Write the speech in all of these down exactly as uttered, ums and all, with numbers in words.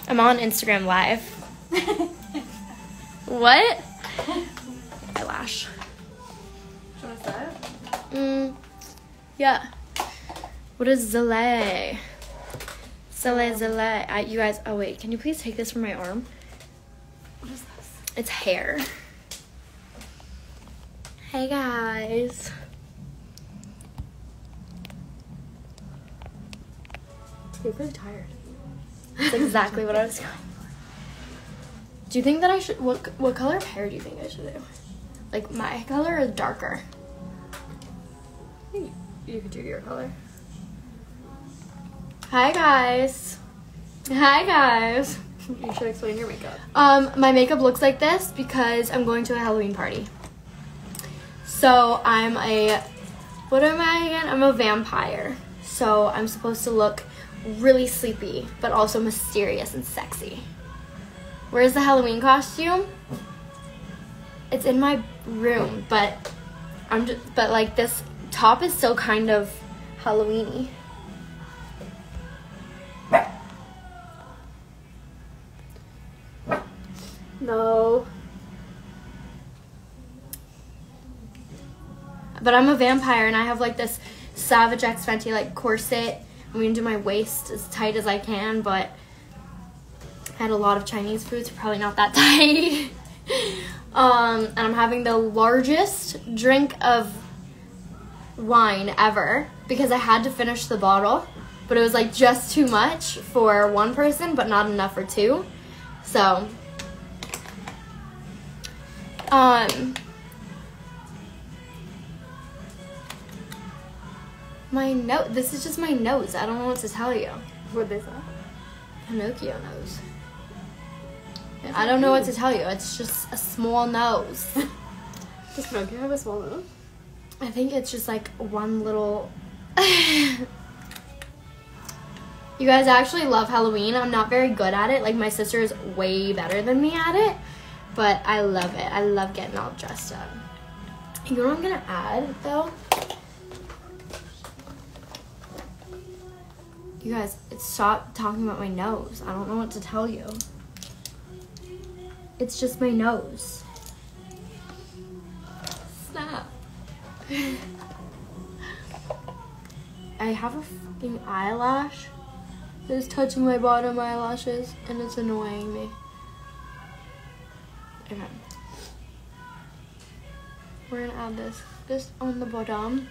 I'm on Instagram Live. What? Eyelash. Do you want to set? Mm, yeah. What is Zale? Zale, Zale. I, you guys, oh wait, can you please take this from my arm? What is this? It's hair. Hey guys. You're pretty tired. That's exactly what I was going for. Do you think that I should, what, what color of hair do you think I should do? Like my color or darker? I think you could do your color. Hi guys. Hi guys. You should explain your makeup. Um, my makeup looks like this because I'm going to a Halloween party. So I'm a, what am I again? I'm a vampire. So I'm supposed to look really sleepy, but also mysterious and sexy. Where's the Halloween costume? It's in my room, but I'm just, but like this top is still kind of Halloween-y. No. But I'm a vampire and I have like this Savage X Fenty like corset. I'm gonna do my waist as tight as I can, but I had a lot of Chinese food, so probably not that tight. um, and I'm having the largest drink of wine ever because I had to finish the bottle, but it was like just too much for one person, but not enough for two. So, um, my nose, this is just my nose. I don't know what to tell you. What'd they say? Pinocchio nose. I don't know what to tell you. It's just a small nose. Does Pinocchio have a small nose? I think it's just like one little... You guys actually love Halloween. I'm not very good at it. Like my sister is way better than me at it. But I love it. I love getting all dressed up. You know what I'm gonna add though? You guys, stop talking about my nose. I don't know what to tell you. It's just my nose. Snap. I have a fucking eyelash that is touching my bottom eyelashes and it's annoying me. Okay. We're gonna add this. This on the bottom.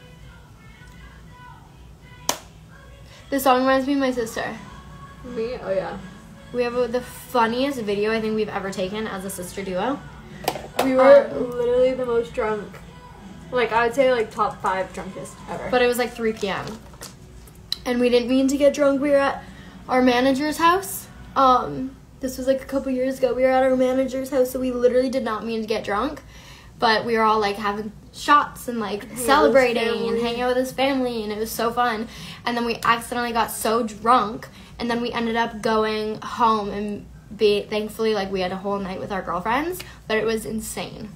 This song reminds me of my sister. Me? Oh yeah. We have a, the funniest video I think we've ever taken as a sister duo. We were Um, literally the most drunk. Like, I'd say, like, top five drunkest ever. But it was like three p.m. And we didn't mean to get drunk. We were at our manager's house. Um, this was like a couple years ago. We were at our manager's house, so we literally did not mean to get drunk. But we were all like having shots and like Hang celebrating and hanging out with his family, and it was so fun. And then we accidentally got so drunk, and then we ended up going home and be thankfully like we had a whole night with our girlfriends, but it was insane.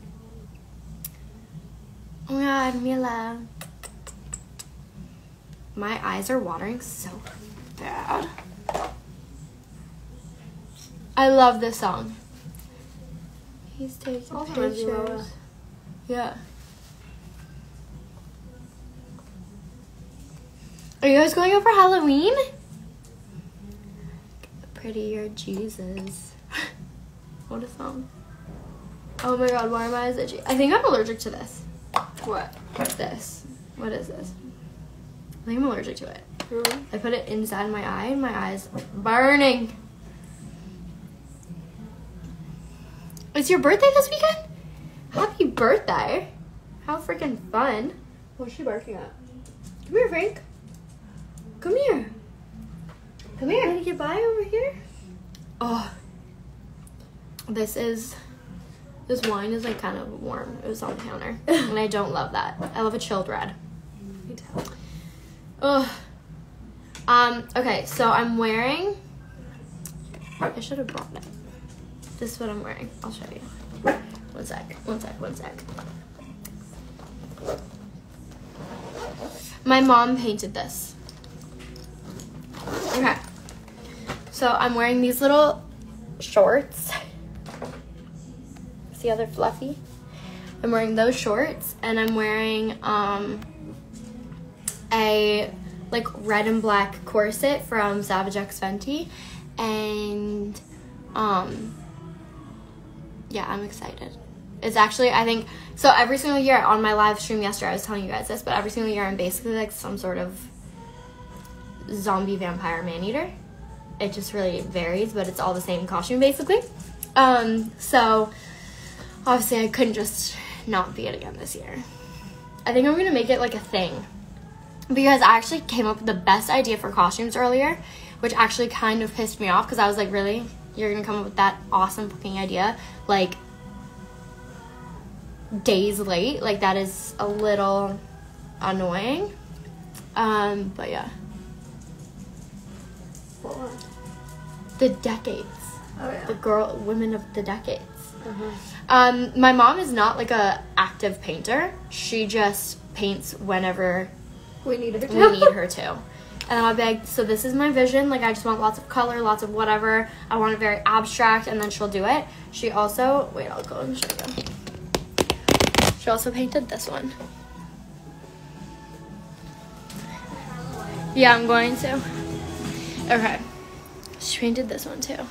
Oh my god, Mila. My eyes are watering so bad. I love this song. He's taking Also reminds me of Lola. pictures. Yeah. Are you guys going out for Halloween? Prettier Jesus. What a song. Oh my god, why are my eyes itchy? I think I'm allergic to this. What? This. What is this? I think I'm allergic to it. Really? I put it inside my eye and my eye's burning. It's your birthday this weekend? Happy birthday. How freaking fun. What's she barking at? Come here, Frank. Come here. Come here. Can you get by over here? Oh. This is, this wine is like kind of warm. It was on the counter. And I don't love that. I love a chilled red. Me too. Ugh. Um, okay, so I'm wearing, I should have brought it. This is what I'm wearing. I'll show you. One sec, one sec, one sec. My mom painted this. Okay. So I'm wearing these little shorts. See how they're fluffy? I'm wearing those shorts, and I'm wearing um, a like red and black corset from Savage X Fenty, and um, yeah, I'm excited. It's actually, I think, so every single year on my live stream yesterday, I was telling you guys this, but every single year I'm basically like some sort of zombie vampire man-eater. It just really varies, but it's all the same costume basically. Um, so obviously I couldn't just not be it again this year. I think I'm gonna make it like a thing, because I actually came up with the best idea for costumes earlier, which actually kind of pissed me off, because I was like, really? You're gonna come up with that awesome fucking idea like days late? Like, that is a little annoying. Um, but yeah. What one? The decades. Oh yeah. The girl, women of the decades. Uh-huh. Um, my mom is not like a active painter. She just paints whenever We need her to. we need her to. And I'll be like, so this is my vision. Like, I just want lots of color, lots of whatever. I want it very abstract, and then she'll do it. She also, wait, I'll go and show you. She also painted this one. Yeah, I'm going to. Okay. She painted this one too.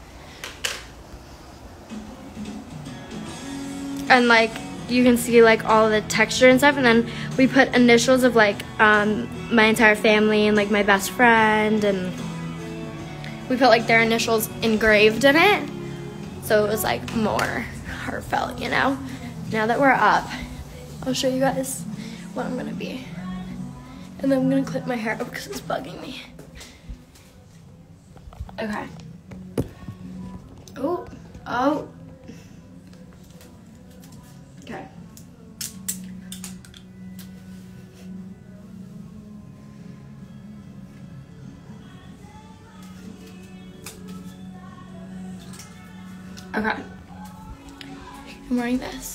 And like, you can see like all the texture and stuff, and then we put initials of like um, my entire family and like my best friend, and we put like their initials engraved in it, so it was like more heartfelt, you know. Now that we're up, I'll show you guys what I'm gonna be, and then I'm gonna clip my hair up because it's bugging me. Okay. Oh, oh. Okay. Okay. I'm wearing this.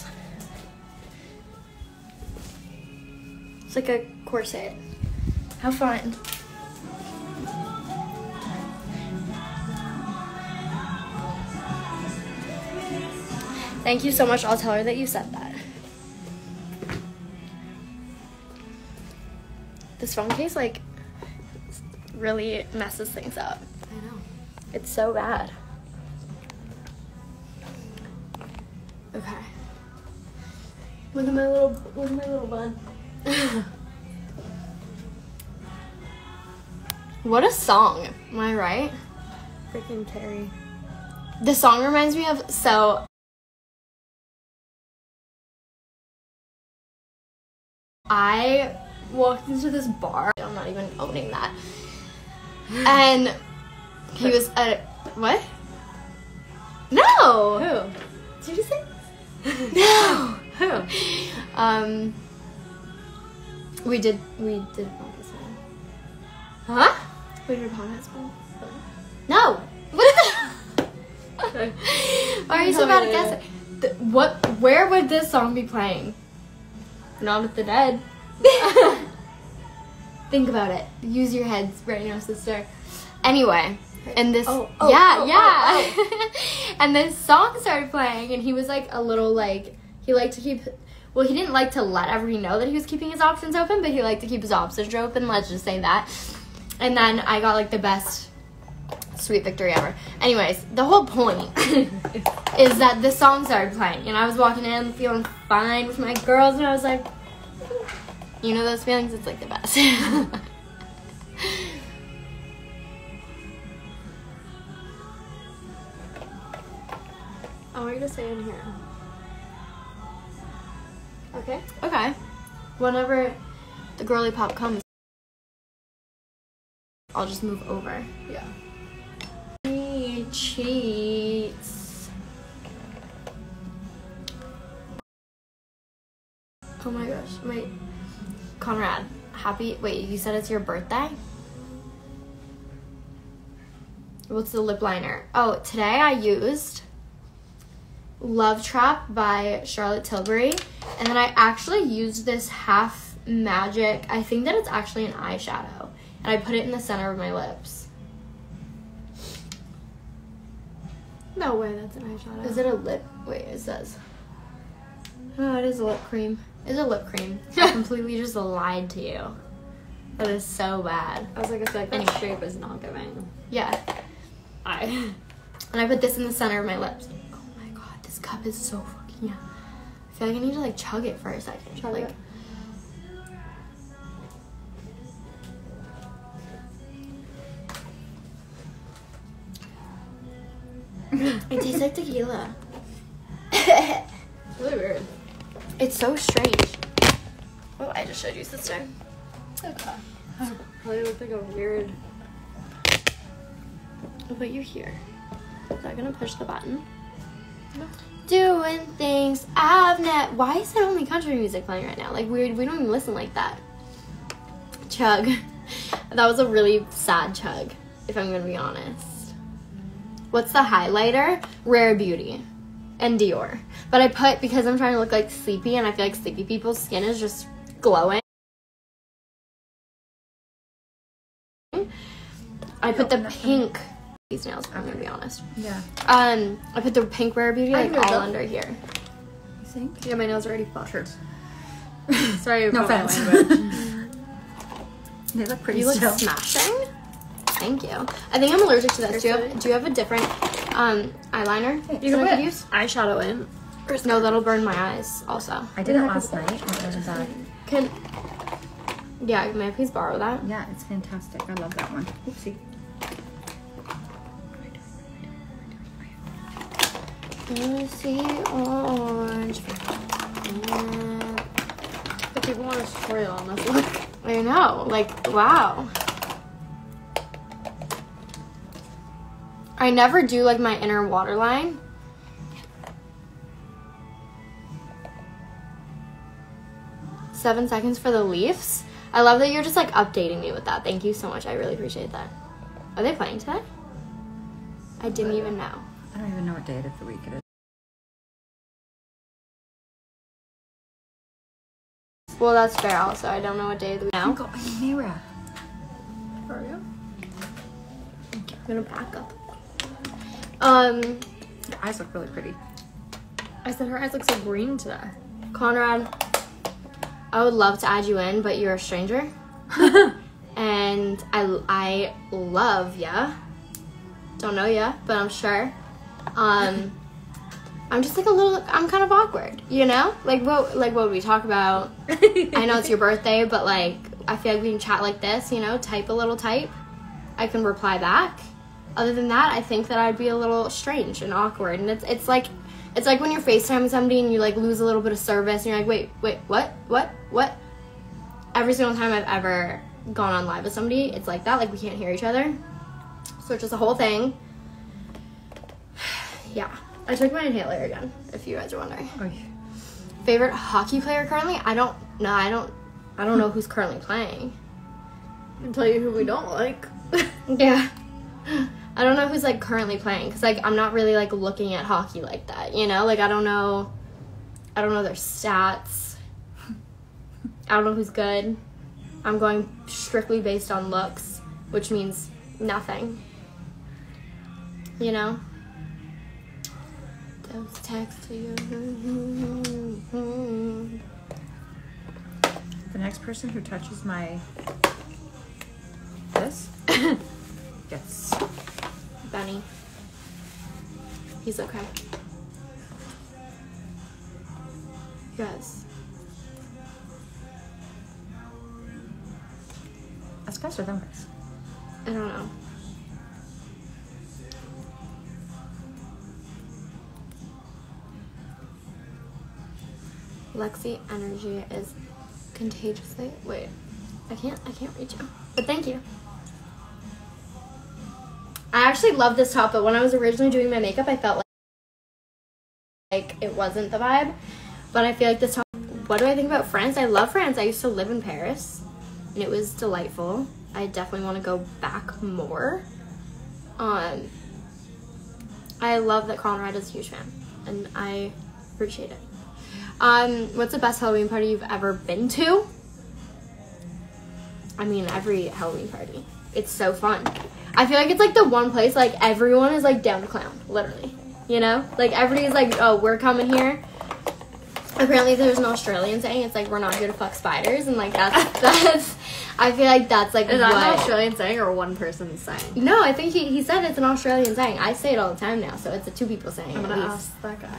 It's like a corset. How fun. Thank you so much. I'll tell her that you said that. This phone case, like, really messes things up. I know. It's so bad. Okay. Look at my little, look at my little bun. What a song. Am I right? Freaking Carrie. The song reminds me of, so I walked into this bar. I'm not even owning that. And he was at, what? No. Who? Did you say? No. Who? Um, we did, we did not this one. Huh? We did upon this one. No. What is it? Why are you so bad at guessing? The, what, where would this song be playing? Not with the Dead. Think about it. Use your heads right now, sister. Anyway, and this, Oh, oh, yeah, oh, yeah. oh, And this song started playing, and he was like a little like, he liked to keep, well, he didn't like to let everybody know that he was keeping his options open, but he liked to keep his options open, let's just say that. And then I got like the best sweet victory ever. Anyways, the whole point is that this song started playing, and I was walking in feeling fine with my girls, and I was like, you know those feelings? It's like the best. I want you to stay in here. Okay? Okay. Whenever the girly pop comes, I'll just move over. Yeah. Cheats. Oh my gosh. Wait. Conrad, happy, wait, you said it's your birthday? What's the lip liner? Oh, today I used Love Trap by Charlotte Tilbury, and then I actually used this half magic, I think that it's actually an eyeshadow, and I put it in the center of my lips. No way, that's an eyeshadow. Is it a lip? Wait, it says. Oh, it is a lip cream. It's a lip cream. I completely just lied to you. That is so bad. I was like, I feel like that Anyway. shape is not giving. Yeah. I. And I put this in the center of my lips. Oh my god, this cup is so fucking yeah. I feel like I need to like chug it for a second. Chug like, it. It tastes like tequila. Really weird. It's so strange. Oh, I just showed you, sister. Okay. Probably looked like a weird. I'll put you here. Is that gonna push the button? No. Doing things I've never. Why is there only country music playing right now? Like weird. We don't even listen like that. Chug. That was a really sad chug, if I'm gonna be honest. What's the highlighter? Rare Beauty and Dior. But I put, because I'm trying to look like sleepy, and I feel like sleepy people's skin is just glowing. I put the pink. These nails, if I'm gonna be honest. Yeah. Um, I put the pink Rare Beauty I like know all that. under here. You think? Yeah, my nails are already fucked. True. Sorry No about my offense. language. They look pretty You look still. smashing. Thank you. I think I'm allergic to this. Do you have, do you have a different um, eyeliner? You that can I put could use? eyeshadow in. No, that'll burn my eyes also. I did it last night. and It wasn't bad. Can, yeah, may I please borrow that? Yeah, it's fantastic. I love that one. Oopsie. Juicy orange. But people want a tutorial on this look. I know, like, wow. I never do like my inner waterline. Seven seconds for the leaves. I love that you're just like updating me with that. Thank you so much. I really appreciate that. Are they playing today? I didn't even know. I don't even know what day of the week it is. Well, that's fair also. I don't know what day of the week now. Go, Mira. Are you? I'm gonna back up. Um, Your eyes look really pretty. I said her eyes look so green today. Conrad, I would love to add you in, but you're a stranger. And I, I love ya. Don't know ya, but I'm sure. Um, I'm just like a little, I'm kind of awkward, you know? Like what, like what would we talk about? I know it's your birthday, but like, I feel like we can chat like this, you know? Type a little type. I can reply back. Other than that, I think that I'd be a little strange and awkward. And it's it's like it's like when you're FaceTiming somebody and you like lose a little bit of service and you're like, wait, wait, what? What? What? Every single time I've ever gone on live with somebody, it's like that, like we can't hear each other. So it's just a whole thing. Yeah. I took my inhaler again, if you guys are wondering. Oy. Favorite hockey player currently? I don't no, I don't I don't know who's currently playing. I can tell you who we don't like. Yeah. I don't know who's like currently playing because like I'm not really like looking at hockey like that, you know? Like I don't know I don't know their stats. I don't know who's good. I'm going strictly based on looks, which means nothing. You know? Those texts to you. The next person who touches my this gets Benny. He's okay. Yes. us guys or them guys. I don't know. Lexi energy is contagiously. Wait, I can't. I can't reach you. But thank you. I actually love this top, but when I was originally doing my makeup, I felt like like it wasn't the vibe. But I feel like this top. What do I think about France? I love France. I used to live in Paris, and it was delightful. I definitely want to go back more. Um, I love that Conrad is a huge fan, and I appreciate it. Um, what's the best Halloween party you've ever been to? I mean, every Halloween party. It's so fun. I feel like it's like the one place like everyone is like down to clown, literally. You know? Like, everybody's like, oh, we're coming here. Apparently there's an Australian saying, it's like, we're not here to fuck spiders. And, like, that's, that's, I feel like that's, like, Is that what... an Australian saying or one person saying? No, I think he, he said it's an Australian saying. I say it all the time now, so it's a two people saying. I'm at gonna least. ask that guy.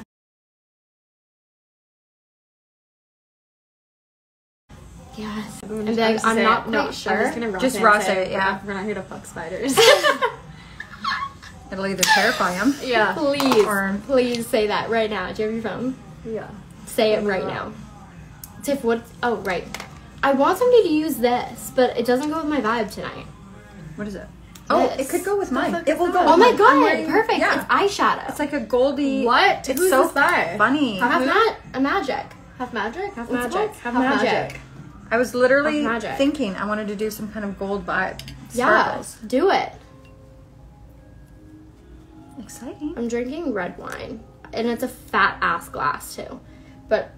Yes. I'm, And just, be like, just I'm say not it. quite no, sure. I'm just gonna raw Just say raw and say it, we're yeah. not- We're not here to fuck spiders. It'll either terrify him. yeah. Please, Or- please say that right now. Do you have your phone? Yeah. Say it right now. Tiff, what? Oh, right. I want somebody to use this, but it doesn't go with my vibe tonight. What is it? Oh, This. it could go with mine. fuck It is will that? go. Oh with my mine. god, I'm wearing- perfect. Yeah. It's eyeshadow. It's like a goldy. What? It's Who's so this by? funny. half ma- a magic. Half magic? Half What's it magic. called? Half, magic. I was literally Half magic. thinking I wanted to do some kind of gold vibe. Yeah, Sparkles. do it. Exciting. I'm drinking red wine, and it's a fat ass glass too. But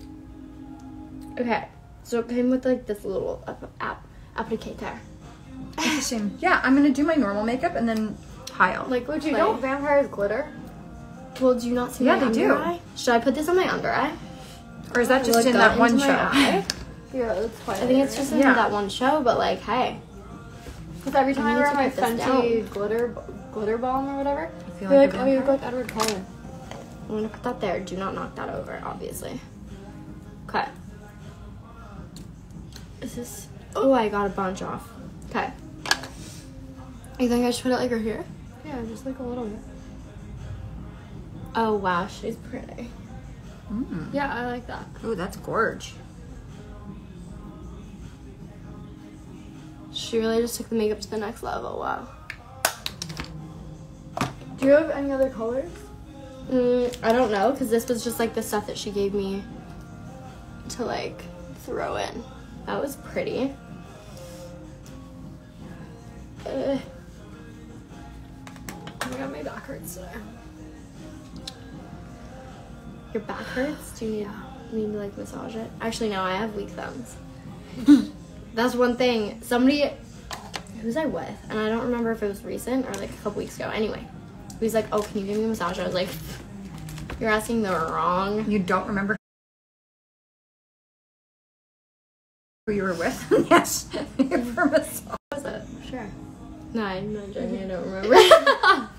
okay, so it came with like this little app, app applicator. Interesting. Yeah, I'm gonna do my normal makeup and then tile. Like, would Do you you know vampires glitter? Well, do you not see Yeah, my they under do. eye? Should I put this on my under eye? Or is that just Will it in go that one into show? my eye? Yeah, that's quite. I think it's just in Yeah. that one show, but like, hey, Because every time I I need wear to my put this Fenty glitter glitter balm or whatever, I feel they're like like, a oh, you look vampire. like Edward Cullen. I'm gonna put that there. Do not knock that over, obviously. Okay. Is this? Oh, I got a bunch off. Okay. You think I should put it like right here? Yeah, just like a little bit. Oh wow, she's pretty. Mm. Yeah, I like that. Ooh, that's gorge. She really just took the makeup to the next level. Wow. Do you have any other colors? Mm, I don't know, because this was just like the stuff that she gave me to like throw in. That was pretty. Uh, Oh my god, my back hurts today. your back hurts? Do you need, you need to like massage it? Actually, no, I have weak thumbs. That's one thing. Somebody, who's I with? And I don't remember if it was recent or like a couple weeks ago. Anyway, he was like, oh, can you give me a massage? I was like, you're asking the wrong. You don't remember who you were with? Yes. For massage. Was it? Sure. No, I'm not joking. I don't remember.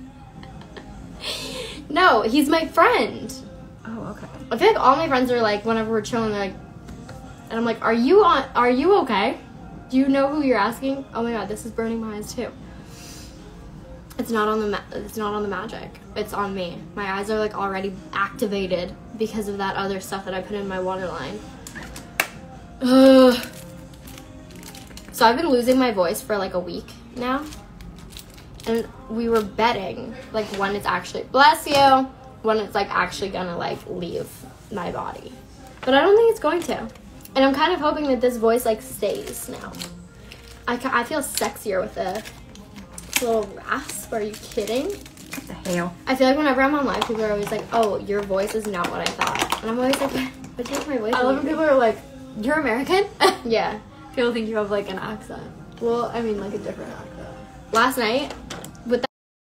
No, he's my friend. Oh, okay. I feel like all my friends are like, whenever we're chilling, they're like, and I'm like, are you on? Are you okay? Do you know who you're asking? Oh my god, this is burning my eyes too. It's not on the ma- it's not on the magic. It's on me. My eyes are like already activated because of that other stuff that I put in my waterline. Ugh. So I've been losing my voice for like a week now. And we were betting like when it's actually, bless you, when it's like actually gonna like leave my body. But I don't think it's going to. And I'm kind of hoping that this voice like stays now. I, ca- I feel sexier with a little rasp. Are you kidding? What the hell? I feel like whenever I'm on live, people are always like, oh, your voice is not what I thought. And I'm always like, what do you think my voice I love when is? people are like, you're American? Yeah. People think you have like an accent. Well, I mean like a different accent. Last night, with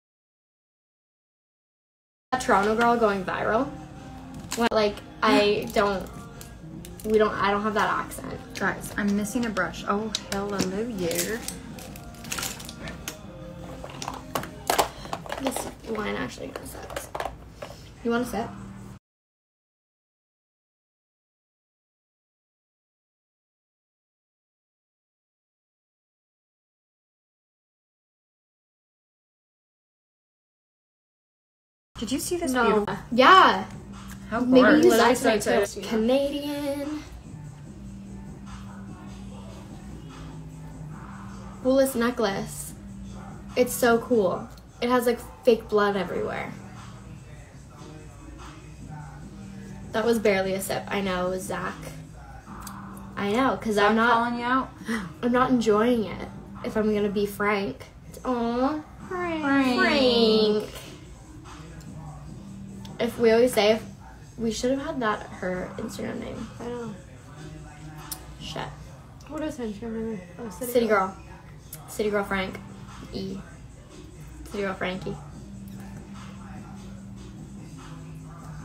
that Toronto girl going viral, when, like, I don't, we don't, I don't have that accent. Guys, I'm missing a brush. Oh, hallelujah. This wine actually kind of sucks. You want to sip? Did you see this No. beautiful? Yeah. How Maybe gorge. use Literally that tonight so too. tasty. Canadian. Coolest necklace. It's so cool. It has like fake blood everywhere. That was barely a sip. I know, it was Zach. I know, because I'm not calling you out. I'm not enjoying it. If I'm gonna be frank. Aw. Frank. Frank. Frank. If we always say if we should have had that her Instagram name. I know. Shit. What is Instagram name? Oh, City, City Girl. City Girl Frank. E. City Girl Frankie.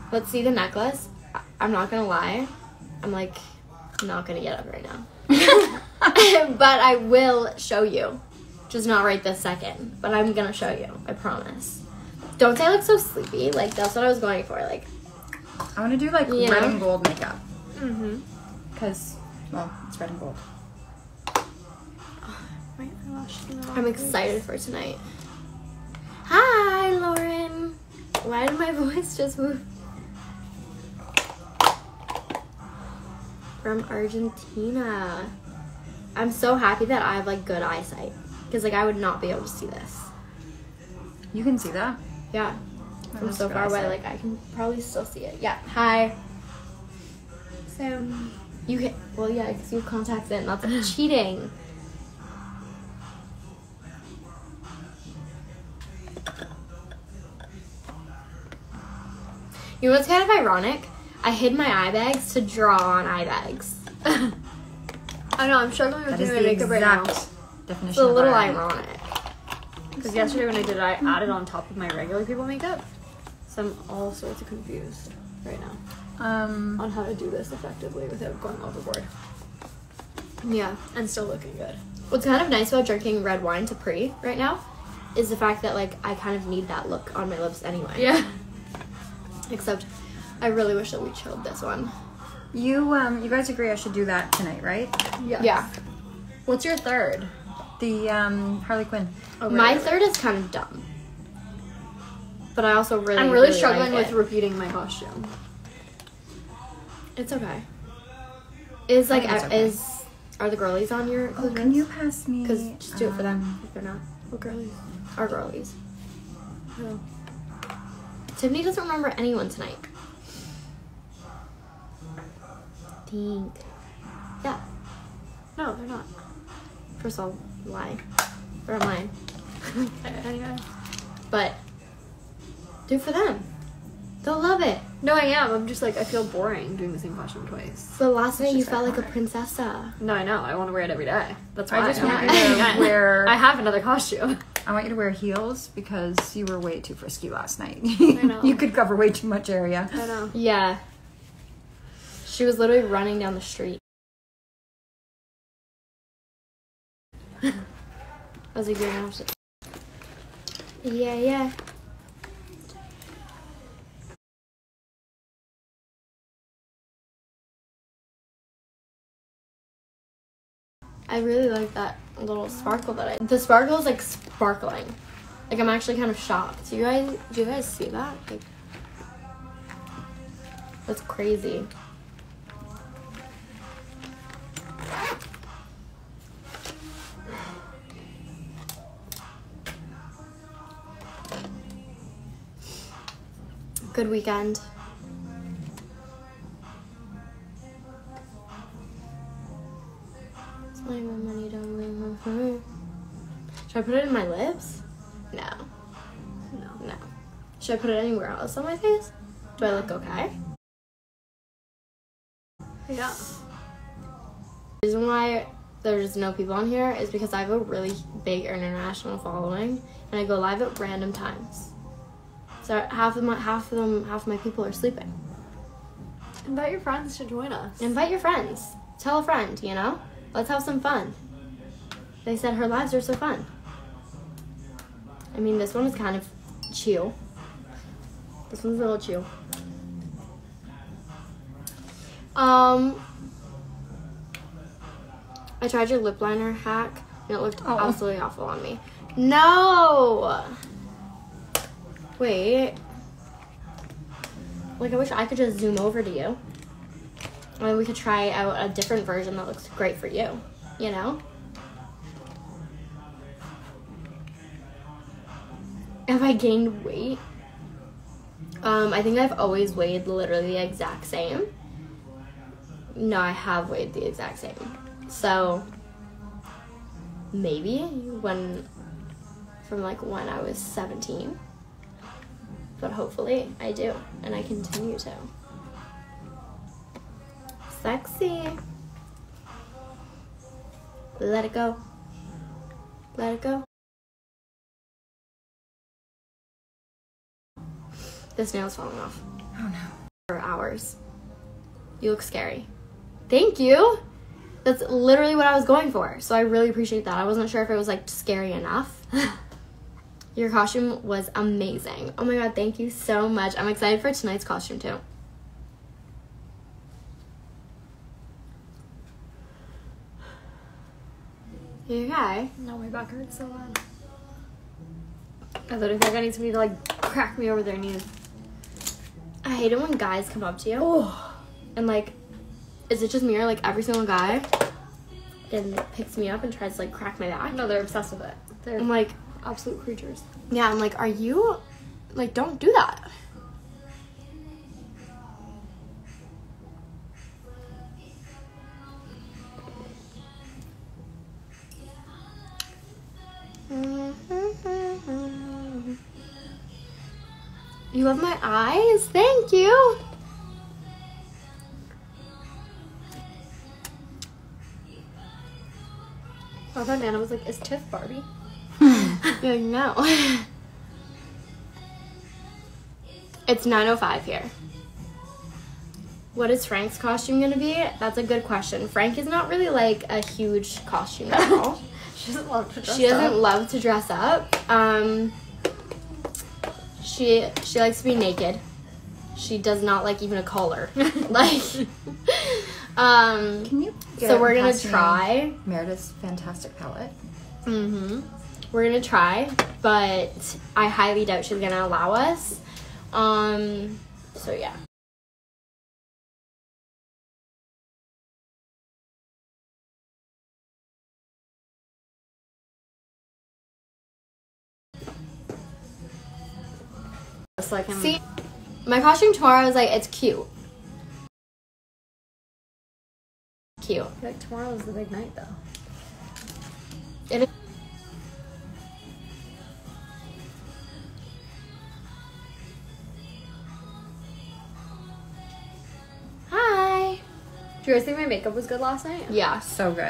Let's see the necklace. I- I'm not gonna lie. I'm like not gonna get up right now. But I will show you. Just not right this second. But I'm gonna show you. I promise. Don't say I look so sleepy. Like that's what I was going for. Like I want to do like You red know? and gold makeup. Mm-hmm. Because, well, it's red and gold. I'm excited for tonight. Hi, Lauren. Why did my voice just move? From Argentina. I'm so happy that I have like good eyesight because like I would not be able to see this. You can see that. Yeah, Oh, from that's so good far away, eyesight. like I can probably still see it. Yeah. Hi. So you can. Well, yeah, because you have contacts in. That's cheating. You know what's kind of ironic? I hid my eye bags to draw on eye bags. I know, I'm struggling with That is doing the my makeup right now. exact definition It's a of little irony. ironic. Because yesterday when I did it, I added on top of my regular people makeup. So I'm all sorts of confused right now Um, on how to do this effectively without going overboard. Yeah. And still looking good. What's kind of nice about drinking red wine to pre right now is the fact that like I kind of need that look on my lips anyway. Yeah. Except I really wish that we chilled this one. you, um, you guys agree I should do that tonight, right? Yes. Yeah. What's your third? The, um, Harley Quinn. Oh, My right, third is kind of dumb. But I also really I'm really, really struggling like with it. repeating my costume. It's okay. Is like I think it's okay. is are the girlies on your Oh, can you pass me? Because just do it for them um, if they're not. What girlies? Our girlies. No. Tiffany doesn't remember anyone tonight. Think. Yeah. No, they're not. First of all, lie. Or mine. Anyway. But do it for them. They'll love it. No, I am. I'm just like, I feel boring doing the same costume twice. The last night you just felt like a iconic. princessa. No, I know. I want to wear it every day. That's why I just I'm want not you doing to it. wear. I have another costume. I want you to wear heels because you were way too frisky last night. know. You could cover way too much area. I know. Yeah. She was literally running down the street. I was like, you're gonna have to. Yeah, yeah. I really like that little sparkle that I. The sparkle is like sparkling. Like I'm actually kind of shocked. Do you guys? Do you guys see that? Like, that's crazy. Good weekend. Spending my money don't bring my heart. Should I put it in my lips? No. No. No. Should I put it anywhere else on my face? Do I look okay? Yeah. The reason why there's no people on here is because I have a really big international following and I go live at random times. So half of my half of them half of my people are sleeping. Invite your friends to join us. Invite your friends. Tell a friend, you know? Let's have some fun. They said her lives are so fun. I mean, this one is kind of chill. This one's a little chill. Um, I tried your lip liner hack, and it looked Oh. absolutely awful on me. No! Wait. Like, I wish I could just zoom over to you. And we could try out a different version that looks great for you. You know? Have I gained weight? Um, I think I've always weighed literally the exact same. No, I have weighed the exact same. So, maybe when, from like when I was seventeen. But hopefully I do, and I continue to. Sexy. Let it go. Let it go. This nail's falling off. Oh no. for hours. You look scary. Thank you. That's literally what I was going for. So I really appreciate that. I wasn't sure if it was like scary enough. Your costume was amazing. Oh my god, thank you so much. I'm excited for tonight's costume too. You okay? No, my back hurts so bad. I literally feel like I need somebody to like crack me over their knees. I hate it when guys come up to you. Oh. And like, is it just me or like every single guy and picks me up and tries to like crack my back? No, they're obsessed with it. They're I'm like, absolute creatures. yeah, I'm like, are you, like, don't do that. You love my eyes? Thank you. I thought Nana was like, is Tiff Barbie? You're like, no. It's nine oh five here. What is Frank's costume gonna be? That's a good question. Frank is not really like a huge costume girl. She doesn't love to dress She doesn't up. love to dress up. Um, she she likes to be naked. She does not like even a collar. Like, um, Can you get so it we're and gonna pass me try. Meredith's fantastic palette? Mm-hmm. We're gonna try, but I highly doubt she's gonna allow us. Um, so yeah. Just like him. See, my costume tomorrow is like, it's cute. Cute. I feel like tomorrow is the big night though. It is. Hi. Do you guys think my makeup was good last night? Yeah. So good.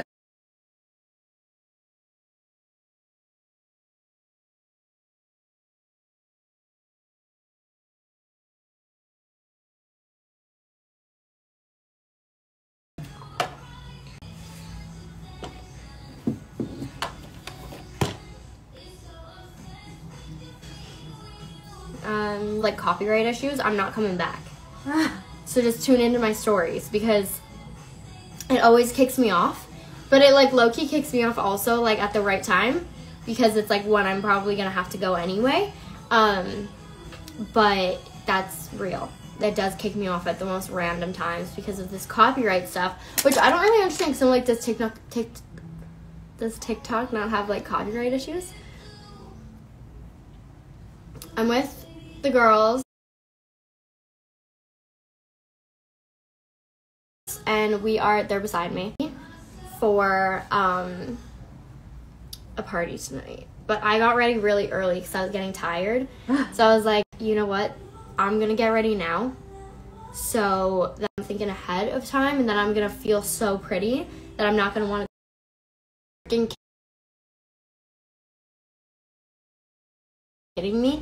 Um, like copyright issues, I'm not coming back. So just tune into my stories because it always kicks me off. But it like low-key kicks me off also like at the right time because it's like when I'm probably gonna have to go anyway. Um, but that's real. That does kick me off at the most random times because of this copyright stuff, which I don't really understand. So like, does TikTok, Tik, does TikTok not have like copyright issues? I'm with the girls, and we are, they're beside me for um, a party tonight. But I got ready really early because I was getting tired. So I was like, you know what? I'm going to get ready now. So that I'm thinking ahead of time, and then I'm going to feel so pretty that I'm not going to want to freaking kidding me.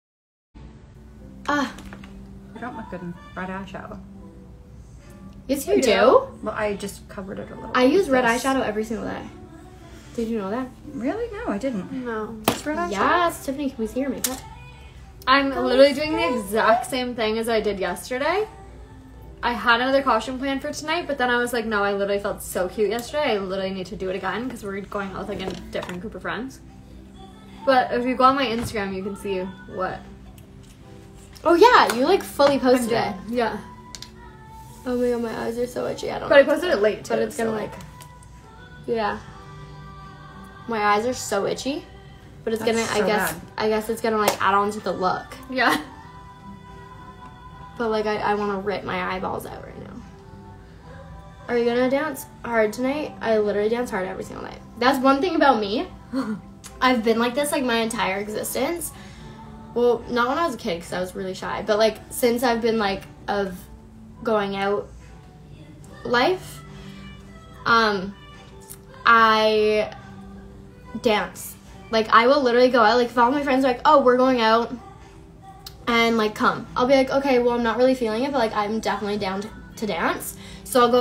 Ah, I don't look good in red eyeshadow. yes you You do. do. Well, I just covered it a little. I with use red this. eyeshadow every single day. Did you know that? Really? No, I didn't. No. Just red eyeshadow? Yes, Tiffany, can we see your makeup? I'm literally doing the exact same thing as I did yesterday. I had another costume planned for tonight, but then I was like, no, I literally felt so cute yesterday. I literally need to do it again because we're going out with like a different group of friends. But if you go on my Instagram, you can see what Oh yeah, you like fully I'm posted doing. it. Yeah. Oh my god, my eyes are so itchy. I don't But I know. posted it late too. But it's gonna so, like, yeah. My eyes are so itchy, but it's That's gonna. I so guess. bad. I guess it's gonna like add on to the look. Yeah. But like, I, I want to rip my eyeballs out right now. Are you gonna dance hard tonight? I literally dance hard every single night. That's one thing about me. I've been like this like my entire existence. Well, not when I was a kid because I was really shy, but like since I've been like of going out life, um, I dance. Like I will literally go out. Like if all my friends are like, "Oh, we're going out," and like come. I'll be like, okay, well, I'm not really feeling it, but like I'm definitely down to, to dance. So I'll go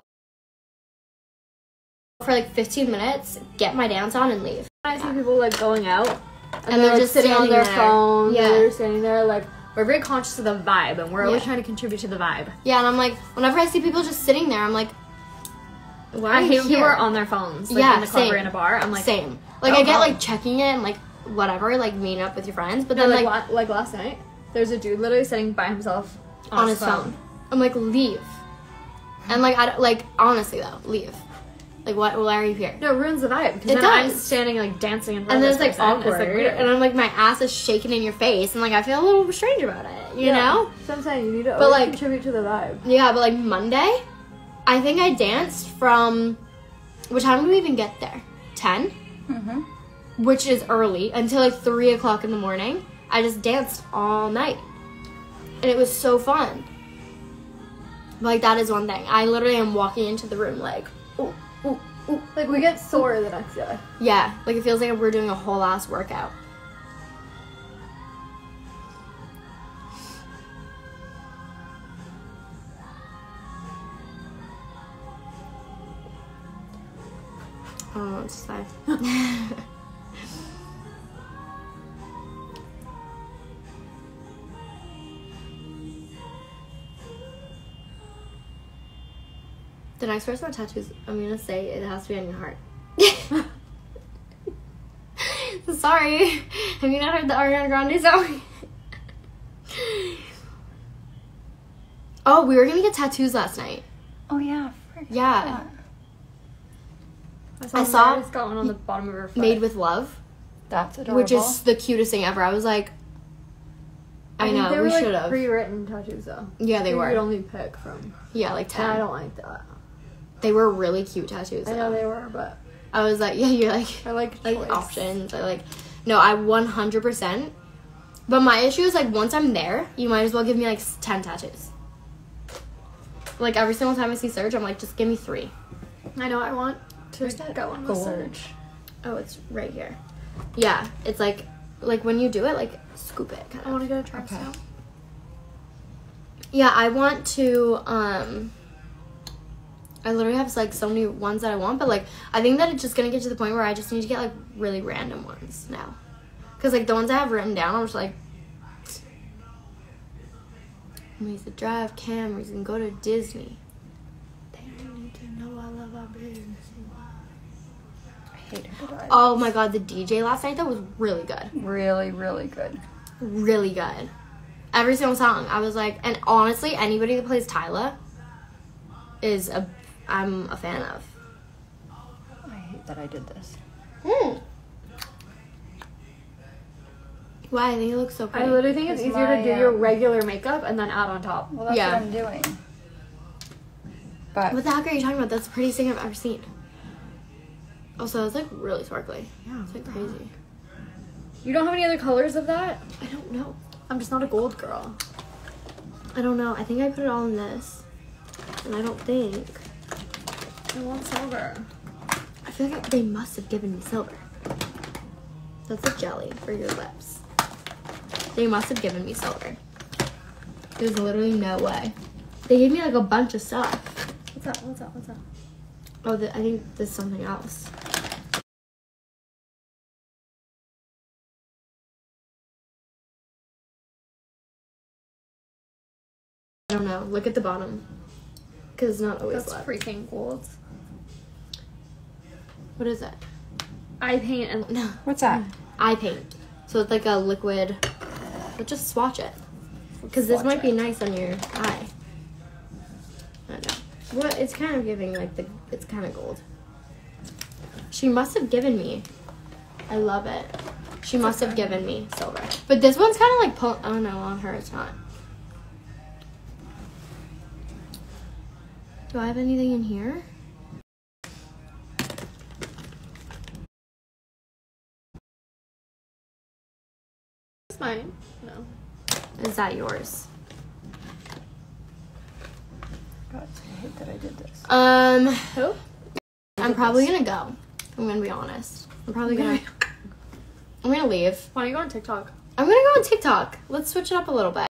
for like fifteen minutes, get my dance on, and leave. I see people like going out and, And they're, they're like, just sitting on standing their there. phone. Yeah. They're standing there like we're very conscious of the vibe, and we're always Yeah. trying to contribute to the vibe. Yeah, and I'm like, whenever I see people just sitting there, I'm like, why are I you hate when people here? are on their phones, like Yeah, in the club same. or in a bar. I'm like, Same. Like oh, I get no. like checking it and like whatever, like meeting up with your friends, but no, then like like, la- like last night, there's a dude literally sitting by himself on, on his phone. I'm like, leave. And like I don't, like honestly though, leave. Like what? Why are you here? No, it ruins the vibe because It then I'm does. standing like dancing in front And then of it's this like person. awkward, It's, like, weird. and I'm like my ass is shaking in your face, and like I feel a little strange about it, you Yeah. know? So I'm saying you need to But, always like- contribute to the vibe. Yeah, but like Monday, I think I danced from. What time did we even get there? Ten, Mm-hmm. which is early, until like three o'clock in the morning. I just danced all night, and it was so fun. Like that is one thing. I literally am walking into the room like, ooh, ooh, ooh. Like we get sore the next day. Yeah, like it feels like we're doing a whole ass workout. I don't know what to say. The next person with tattoos, I'm gonna say it has to be on your heart. Sorry. Have you not heard the Ariana Grande song? Oh, we were gonna get tattoos last night. Oh yeah. frick, Yeah. I saw, I saw- Mary's got one on the bottom of her foot. Made with love, That's adorable. which is the cutest thing ever. I was like, I, think know, they were, we like, should have. pre-written tattoos though. Yeah, they You were. could only pick from. Yeah, like And I ten. don't like that. They were really cute tattoos. I know though. they were, but I was like, yeah, you're like, I like like choice. options. I like, no, I one hundred percent. But my issue is like once I'm there, you might as well give me like s- ten tattoos. Like every single time I see Serge, I'm like, just give me three. I know I want to Where's that go on the gold? search. Oh, it's right here. Yeah, it's like, like when you do it, like scoop it kind I of. want to get a dress Okay. now. Yeah, I want to. um I literally have like so many ones that I want, but like I think that it's just gonna get to the point where I just need to get like really random ones now, because like the ones I have written down, I'm just like, we used to drive cameras and go to Disney. They don't need to know all of our business. I hate it. but I- Oh my god, the D J last night though was really good, Really, really good. really good. Every single song, I was like, and honestly, anybody that plays Tyla is a, I'm a fan of. I hate that I did this. Hmm. Why? I think it looks so pretty. I literally think it's It's easier my, to do your um, regular makeup and then add on top. Well, that's Yeah. what I'm doing. But What the heck are you talking about? That's the prettiest thing I've ever seen. Also, it's like really sparkly. Yeah. It's like crazy. You don't have any other colors of that? I don't know. I'm just not a gold girl. I don't know. I think I put it all in this. And I don't think. I want silver. I feel like they must have given me silver. That's a jelly for your lips. They must have given me silver. There's literally no way. They gave me like a bunch of stuff. What's that? What's that? What's that? Oh, the, I think there's something else. I don't know. Look at the bottom. Because it's not always That's left. freaking gold. What is it? I paint and No. what's that? Eye paint. So it's like a liquid. But just swatch it. Because this Swatch might be it. nice on your eye. I don't know. What? It's kind of giving like the. It's kind of gold. She must have given me. I love it. She must have given me silver. But this one's kind of like pull. Oh no, on her it's not. Do I have anything in here? it's mine. No. Is that yours? God, I hate that I did this. Um, Who? I'm probably gonna go. I'm gonna be honest. I'm probably gonna. I'm gonna leave. Why don't you go on TikTok? I'm gonna go on TikTok. Let's switch it up a little bit.